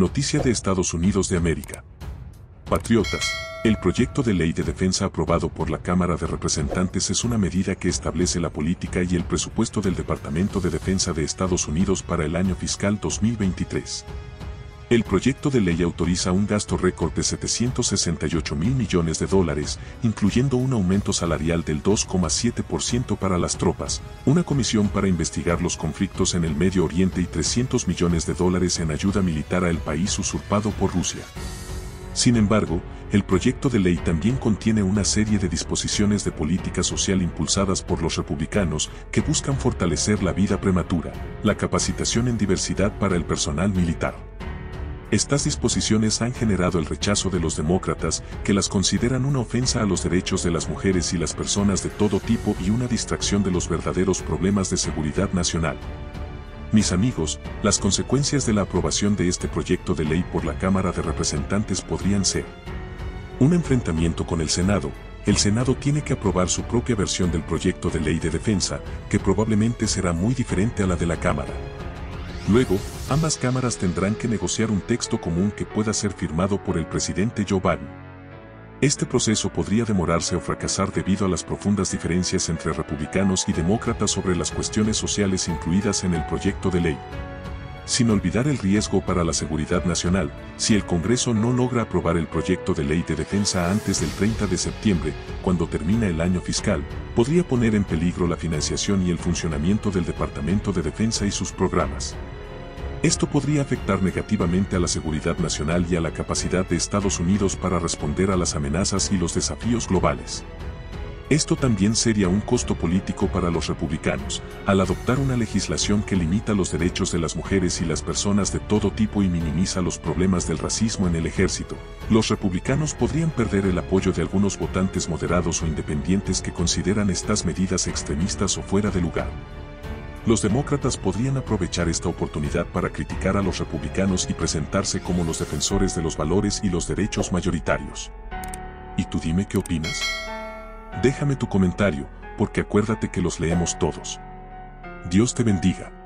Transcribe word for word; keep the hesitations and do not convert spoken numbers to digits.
Noticia de Estados Unidos de América. Patriotas, el proyecto de ley de defensa aprobado por la Cámara de Representantes es una medida que establece la política y el presupuesto del Departamento de Defensa de Estados Unidos para el año fiscal dos mil veintitrés. El proyecto de ley autoriza un gasto récord de setecientos sesenta y ocho mil millones de dólares, incluyendo un aumento salarial del dos coma siete por ciento para las tropas, una comisión para investigar los conflictos en el Medio Oriente y trescientos millones de dólares en ayuda militar al país usurpado por Rusia. Sin embargo, el proyecto de ley también contiene una serie de disposiciones de política social impulsadas por los republicanos que buscan fortalecer la vida prematura, la capacitación en diversidad para el personal militar. Estas disposiciones han generado el rechazo de los demócratas, que las consideran una ofensa a los derechos de las mujeres y las personas de todo tipo y una distracción de los verdaderos problemas de seguridad nacional. Mis amigos, las consecuencias de la aprobación de este proyecto de ley por la Cámara de Representantes podrían ser un enfrentamiento con el Senado. El Senado tiene que aprobar su propia versión del proyecto de ley de defensa, que probablemente será muy diferente a la de la Cámara. Luego, ambas cámaras tendrán que negociar un texto común que pueda ser firmado por el presidente Joe Biden. Este proceso podría demorarse o fracasar debido a las profundas diferencias entre republicanos y demócratas sobre las cuestiones sociales incluidas en el proyecto de ley. Sin olvidar el riesgo para la seguridad nacional, si el Congreso no logra aprobar el proyecto de ley de defensa antes del treinta de septiembre, cuando termina el año fiscal, podría poner en peligro la financiación y el funcionamiento del Departamento de Defensa y sus programas. Esto podría afectar negativamente a la seguridad nacional y a la capacidad de Estados Unidos para responder a las amenazas y los desafíos globales. Esto también sería un costo político para los republicanos, al adoptar una legislación que limita los derechos de las mujeres y las personas de todo tipo y minimiza los problemas del racismo en el ejército. Los republicanos podrían perder el apoyo de algunos votantes moderados o independientes que consideran estas medidas extremistas o fuera de lugar. Los demócratas podrían aprovechar esta oportunidad para criticar a los republicanos y presentarse como los defensores de los valores y los derechos mayoritarios. ¿Y tú dime qué opinas? Déjame tu comentario, porque acuérdate que los leemos todos. Dios te bendiga.